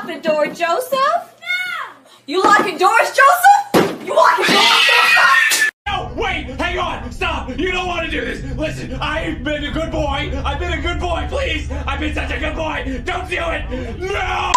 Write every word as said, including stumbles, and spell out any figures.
lock the door, Joseph? No! You locking doors, Joseph? You locking doors, Joseph? No, wait, hang on, stop. You don't want to do this. Listen, I've been a good boy. I've been a good boy, please. I've been such a good boy. Don't do it. No!